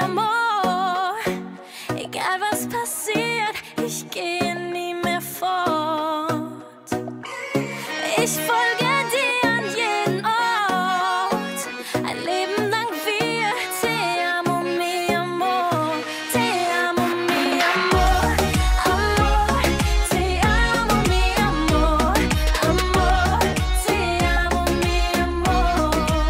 amor. Egal was passiert, ich gehe nie mehr fort. Ich folge dir an jeden Ort, ein Leben lang wir. Te amo, mi amor, te amo, mi amor. Amor, te amo, mi amor. Amor, te amo, mi amor.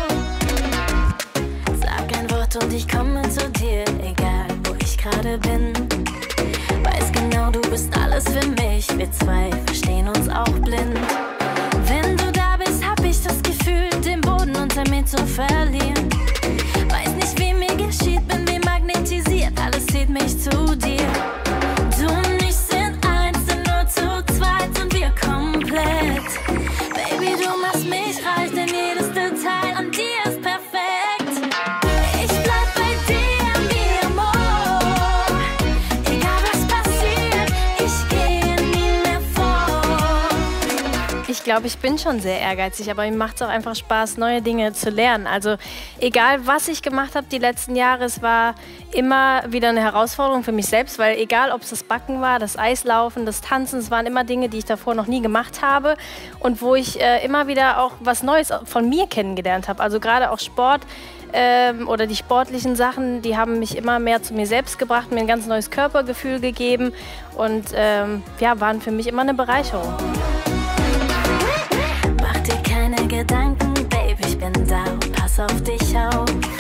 Sag ein Wort und ich komme zu dir, egal wo ich gerade bin. Weiß genau, du bist alles für mich, wir zwei verstehen uns auch blind. Wenn du da bist, hab ich das Gefühl, den Boden unter mir zu verlieren. Weiß nicht, wie mir geschieht, bin wie magnetisiert, alles zieht mich zu dir. Du und ich sind eins, sind nur zu zweit und wir komplett. Baby, du machst mich reich, denn jedes Detail an dir ist perfekt. Ich bleib bei dir, mi amor. Egal was passiert, ich gehe nie mehr fort. Ich glaube, ich bin schon sehr ehrgeizig, aber mir macht es auch einfach Spaß, neue Dinge zu lernen. Also egal, was ich gemacht habe die letzten Jahre, es war immer wieder eine Herausforderung für mich selbst, weil egal, ob es das Backen war, das Eislaufen, das Tanzen, es waren immer Dinge, die ich davor noch nie gemacht habe und wo ich immer wieder auch was Neues von mir kennengelernt habe. Also gerade auch Sport oder die sportlichen Sachen, die haben mich immer mehr zu mir selbst gebracht, mir ein ganz neues Körpergefühl gegeben und ja, waren für mich immer eine Bereicherung. Mach dir keine Gedanken, Baby, ich bin da und pass auf dich auf.